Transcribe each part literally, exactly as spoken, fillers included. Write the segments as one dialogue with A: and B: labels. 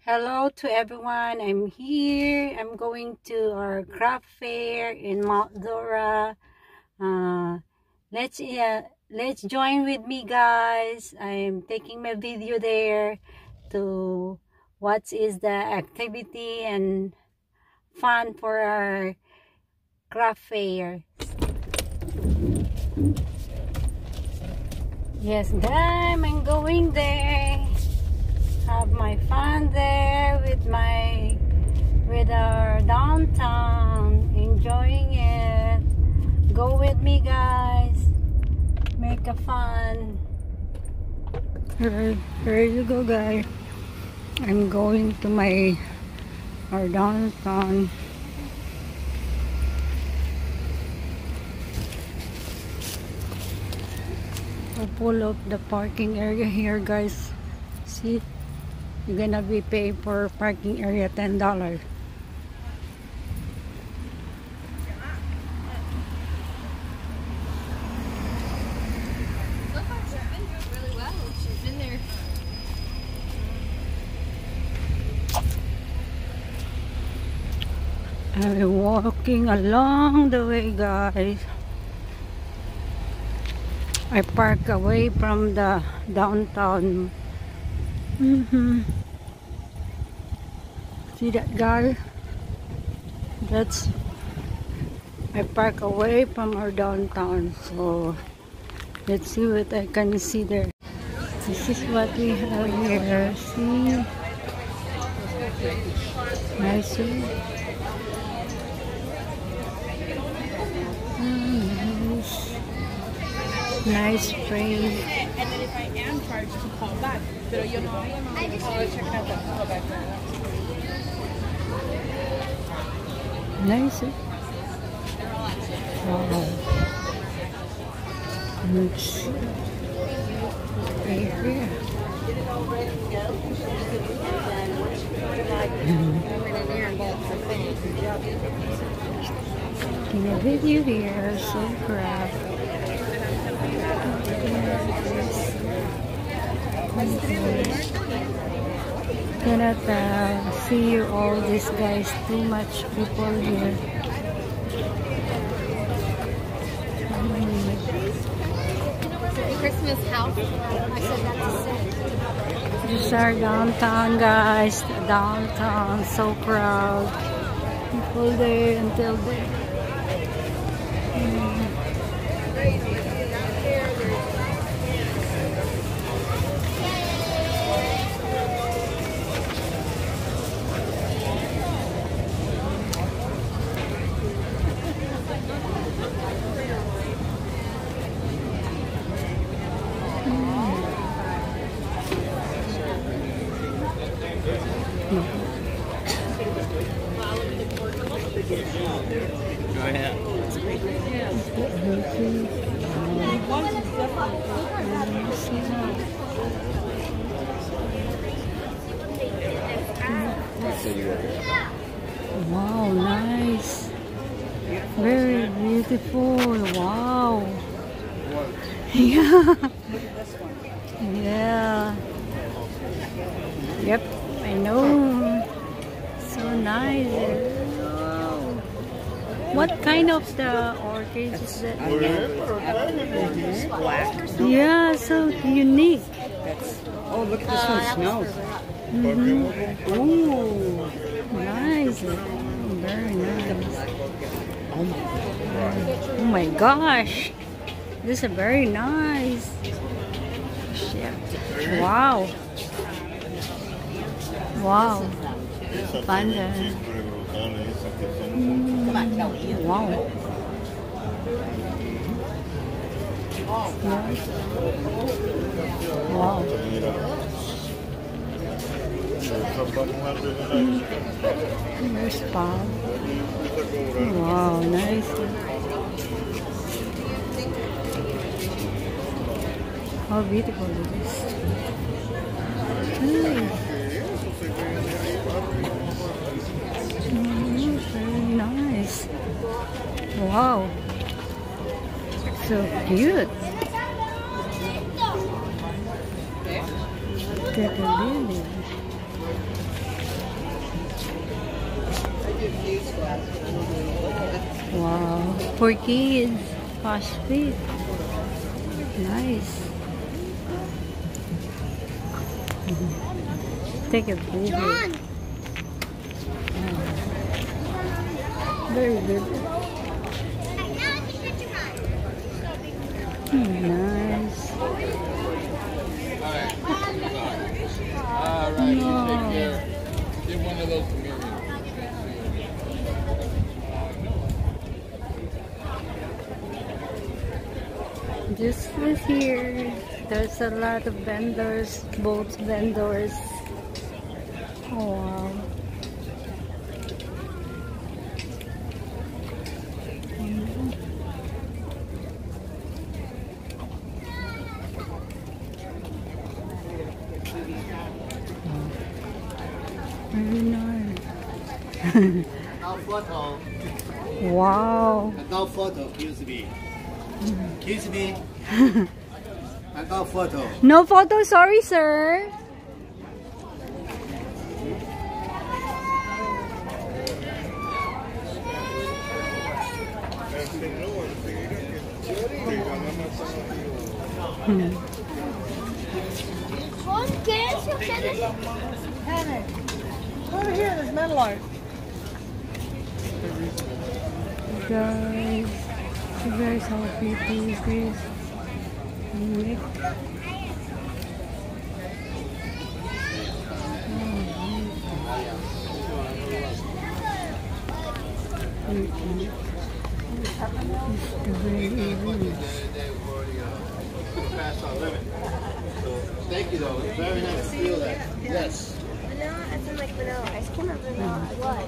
A: Hello to everyone. I'm here. I'm going to our craft fair in Mount Dora. Uh, let's uh, let's join with me, guys. I'm taking my video there to what is the activity and fun for our craft fair. Yes, damn, I'm going there. Have my fun there with my with our downtown, enjoying it. Go with me, guys. Make a fun. Here, here you go, guys. I'm going to my our downtown. I'll pull up the parking area here, guys. See? You're gonna be paying for parking area ten dollars.
B: So far, she's been doing really well. She's been there.
A: I'm walking along the way, guys. I park away from the downtown. Mm-hmm. See that guy? That's I park away from our downtown. So let's see what I can see there. This is what we have here. See? Nice. Nice. Nice frame.
C: And then if I am charged to call back, pero yo no I am on the call, check out the call back.
A: Nice. Wow. Looks right here. In a video here, so crap. Cannot uh, see you all these guys, too much people here.
B: Christmas house. I said that to say.
A: This is our downtown, guys. Downtown, so crowd. People there until there. Mm.
D: Go ahead.
A: Wow, nice. Very beautiful. Wow. Yeah. Yeah. Yep, I know. So nice. Wow. What kind of the orchids is that?
D: Black.
A: Yeah, so unique.
D: Oh, look at this one smells.
A: Mm-hmm. Ooh, nice. Very nice.
D: Oh my god.
A: Oh my gosh. This is very nice. Shit. Wow. Wow. Panda. Mm. Wow. Yes. Wow. There's Bob. Wow, nice. How beautiful it is. Mm. Mm, very nice. Wow. So cute. Look at the building. Wow, for kids, fast food. Nice. Take a video.
B: John.
A: Very good. Hmm, nice.
E: All right, you take care. Get one of those for me.
A: Just this here, there's a lot of vendors, both vendors. Oh, wow. Very nice.
D: Now photo.
A: Wow.
D: Now photo. Excuse me. Excuse me. Now photo.
A: No photo, sorry, sir. Hmm.
B: John, ¿qué es ustedes?
C: Over here, there's metal art.
A: Guys, you guys how pretty is this? Unique.
D: Thank you, though. It's very nice to feel that. Yes.
B: Vanilla, I feel like vanilla ice cream or vanilla what?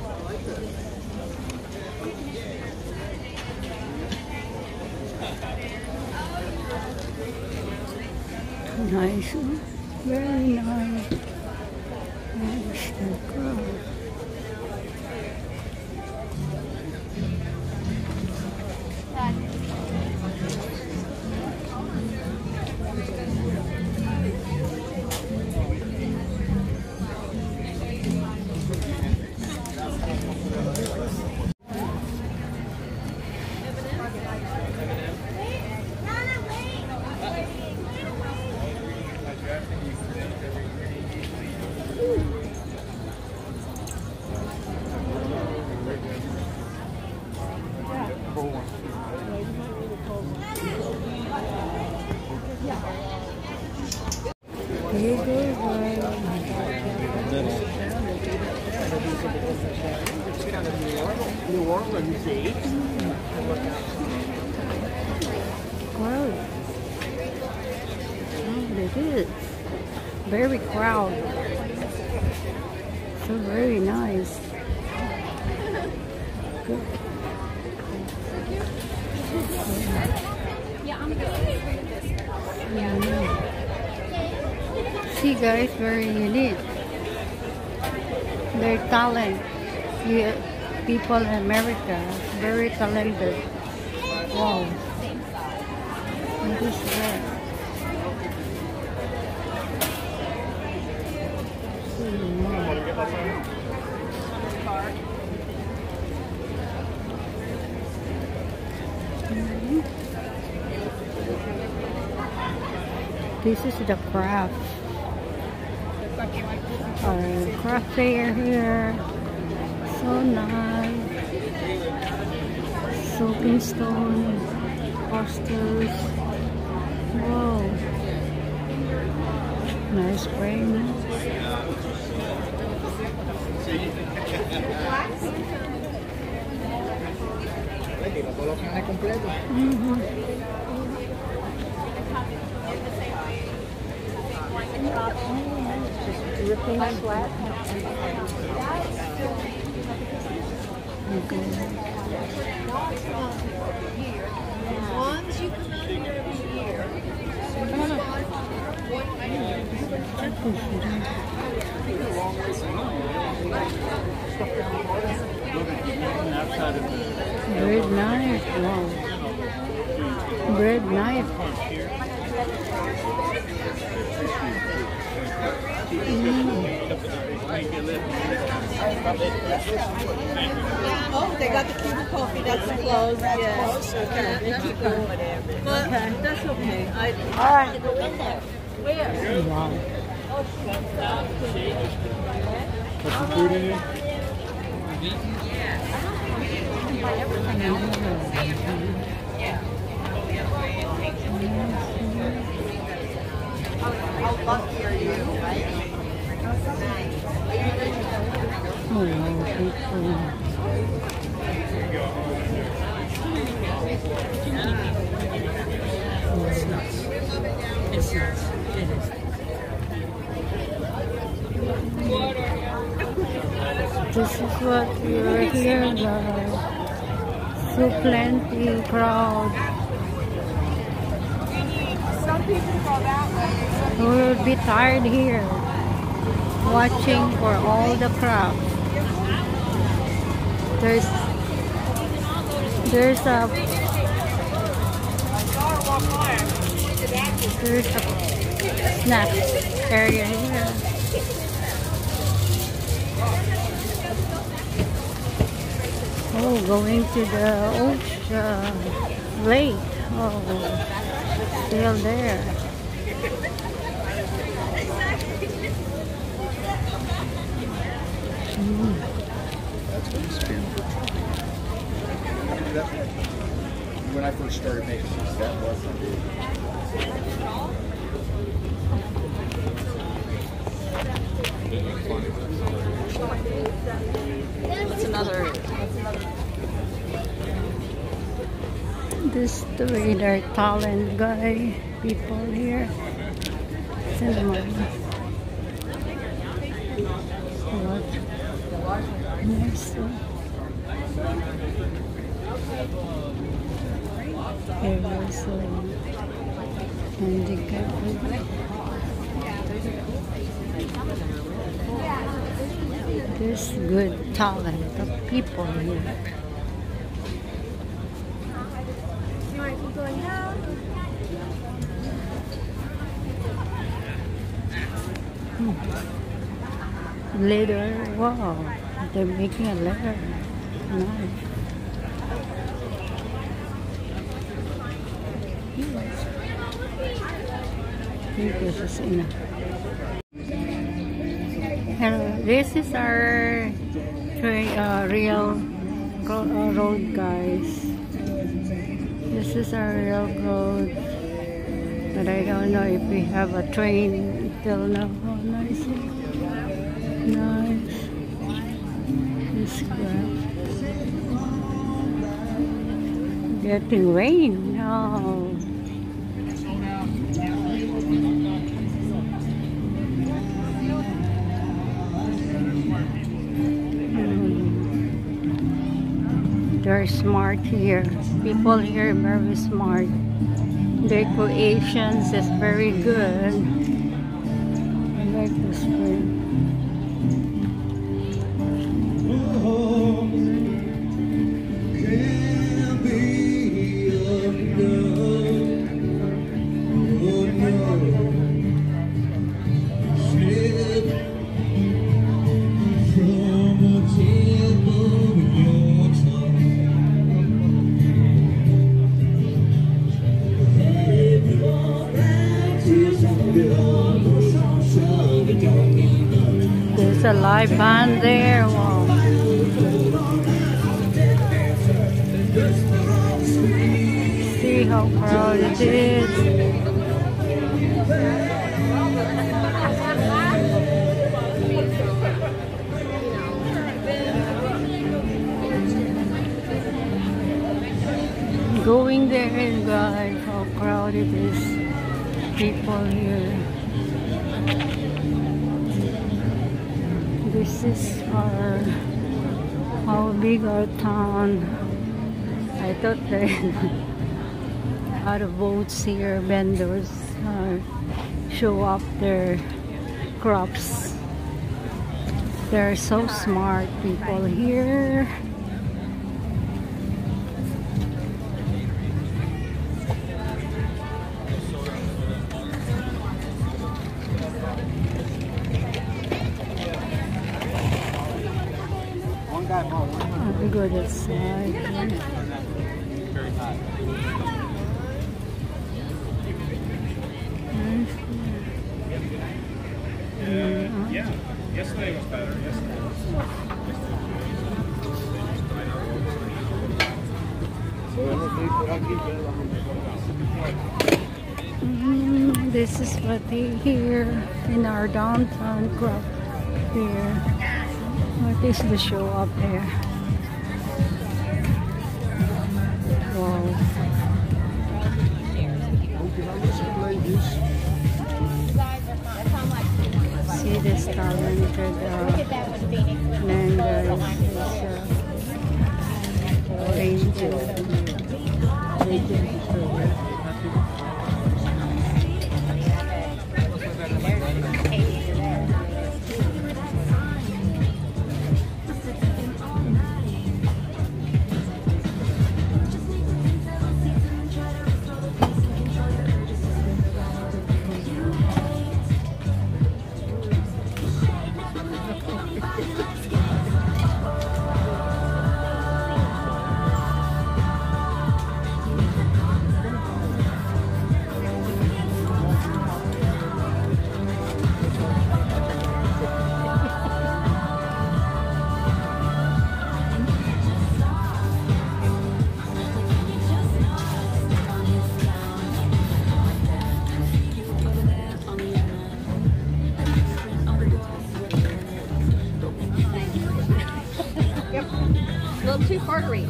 A: Nice, very nice. There's the crowd. Here you go, crowd. Oh, it is very crowded. So very nice. Good. See guys, very unique. Their talent. Yeah, people in America, very talented. Wow. What is that? This is the craft. Our craft fair here. So nice. Soaping stone, posters. Wow. Nice frame. Mm-hmm. Ripping flat. Okay.
C: Once you come out here every year,
A: Bread knife. Wow. Bread knife. Mm.
C: Oh, they got the Cuban coffee. That's closed. Yes. Okay. That's cool. But that's okay. I.
A: All right.
C: Where?
A: Wow.
E: Put some food in here.
C: How lucky are you, right?
A: Oh, people.
F: It's nuts. It's nuts. It is.
A: This is what we're here, guys. So plenty crowd.
C: Some people go that way.
A: We'll be tired here, watching for all the crowd. There's there's a there's a snack area here. Oh, going to the ocean lake. Oh, still there. Mm.
E: When I first started making this, that was
C: That's another.
A: This trader talent guy, people here. Cinnamon. What? Nice. Everything. Handicapped. There's good talent of people here. Hmm. Leather, wow, they're making a leather. Nice. I think this is enough. Hello, this is our uh, real ro uh, road, guys. This is our real road, but I don't know if we have a train till now. Oh, nice, nice. This crap. Getting rain now. They're smart here. People here are very smart. Their creations is very good. I like this one. There's a live band there. Wow. See how crowded it is. Going there, guys, how crowded it is. People here. This is our how big our town. I thought there are other boats here, vendors uh, show up their crops. They're so smart, people here. I'll go this side.
E: Yeah, yesterday was better. Yesterday
A: Mm, this is what they here in our downtown craft fair. What is the show up there? Wow. See this talented uh, lender is uh, orange and legend.
B: A little too far to reach.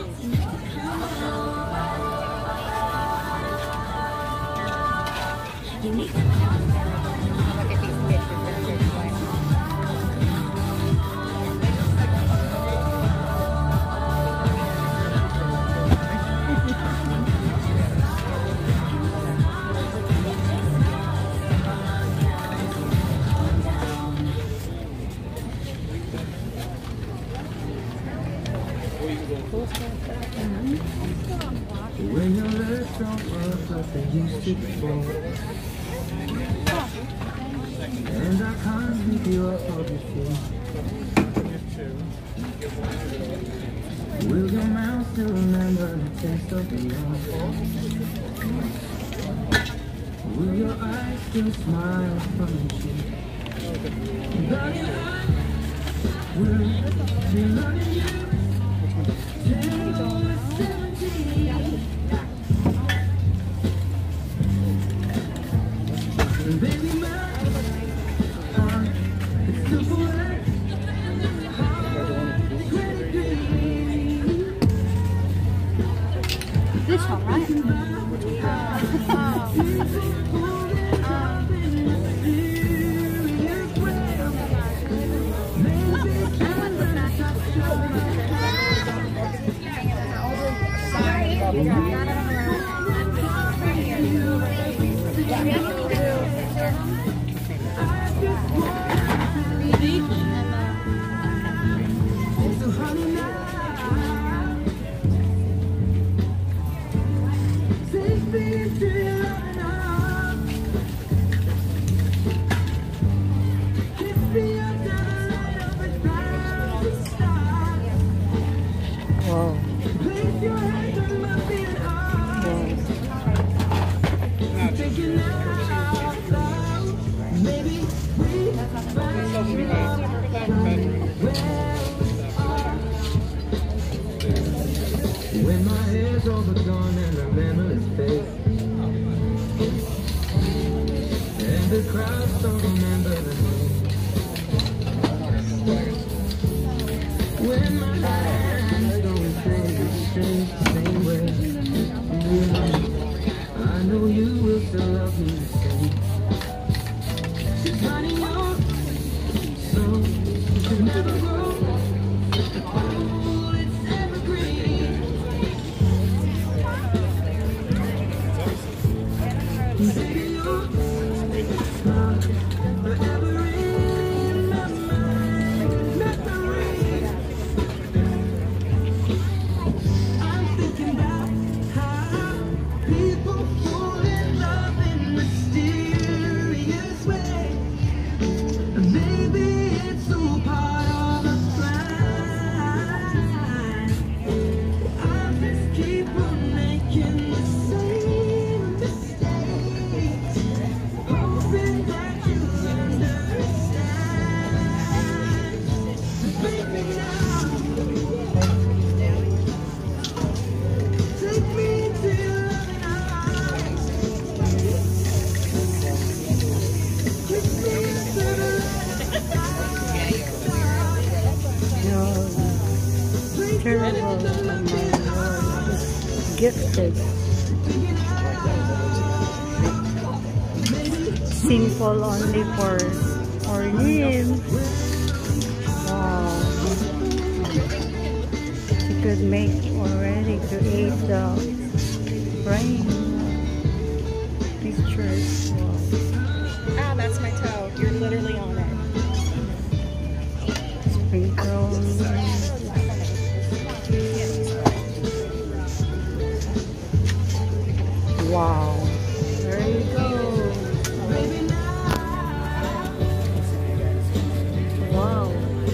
B: Look at these pictures. They're so sweet.
G: When your legs don't work like they used to before, and I can't pick you up off your feet, will your mouth still remember the taste of the love? Will your eyes still smile from the cheek? But your eyes will be loving you till we're seventeen. Baby, my heart is still forever.
A: This one, right? Wow.
G: When my hair's overgone and the memories fade, and the crowds don't remember the name, when my hands don't fade the same way, yeah, I know you will still love me the same. She's running on, so she'll never grow. Oh, it's evergreen. Baby, you're forever in my mind, memory. I'm thinking about how people fall in love in mysterious ways. Maybe it's all part of
A: gifted. Simple only for for him. Wow. She could make already create the frame pictures. Wow.
C: Ah, that's my toe. You're literally on it.
A: Sprinkles. Wow. There you go. Wow.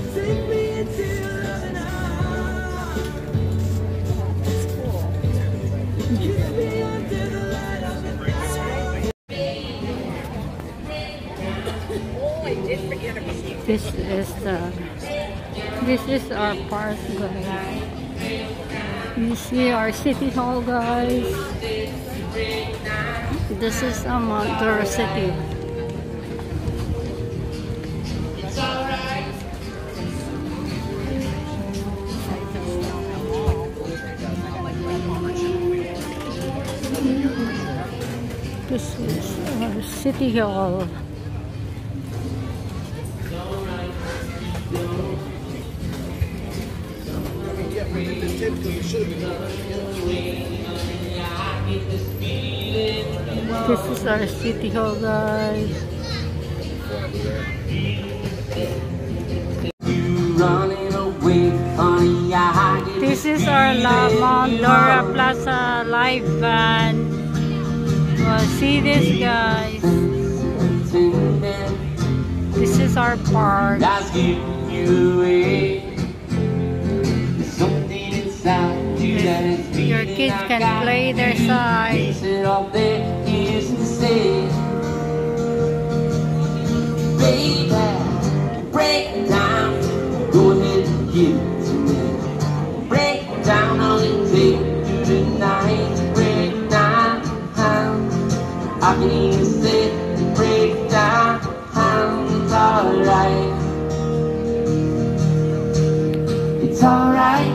A: This is the this is our park, guys. You see our city hall, guys. This is um, Dora City. This is our city hall. This is our city hall, guys. This is our La Mount Dora Plaza live band. Well, see this, guys. This is our park. Your kids can play their side.
G: Baby, break down, go ahead and give it to me. Break down all it takes to do tonight. Break down, I can even say break down, it's alright. It's alright.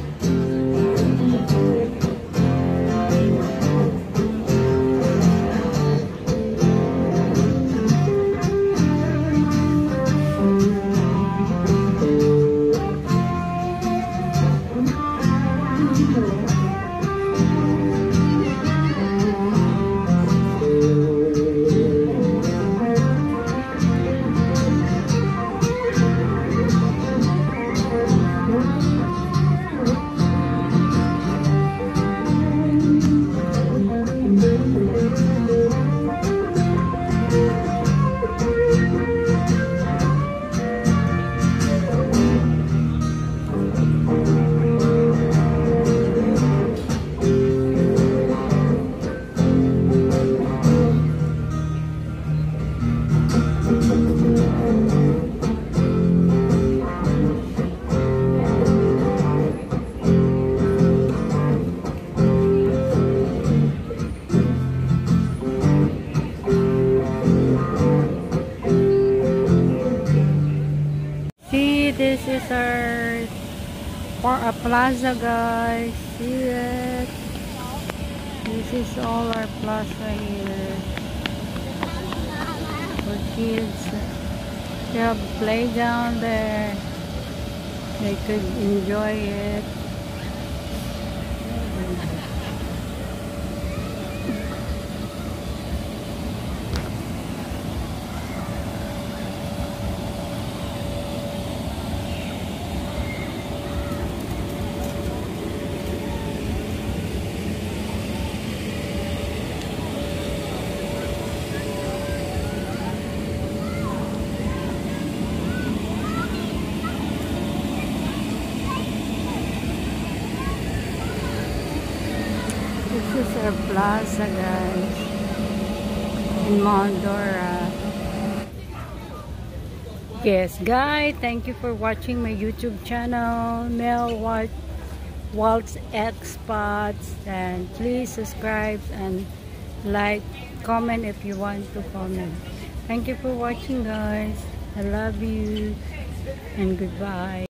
A: This is our par a plaza, guys. See it? This is all our plaza here for kids. They have playground there. They could enjoy it. This is our plaza, guys, in Mount Dora. Yes, guys, thank you for watching my YouTube channel, Mel Wat Waltz Expats, and please subscribe and like, comment if you want to comment. Thank you for watching, guys. I love you and goodbye.